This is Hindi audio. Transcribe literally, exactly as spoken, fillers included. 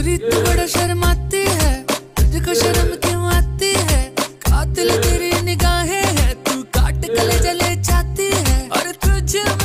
गोरी तू बड़ा शर्माती है, तुझको शर्म क्यों आती है? कातिल तेरी निगाहें है, तू काट कले जले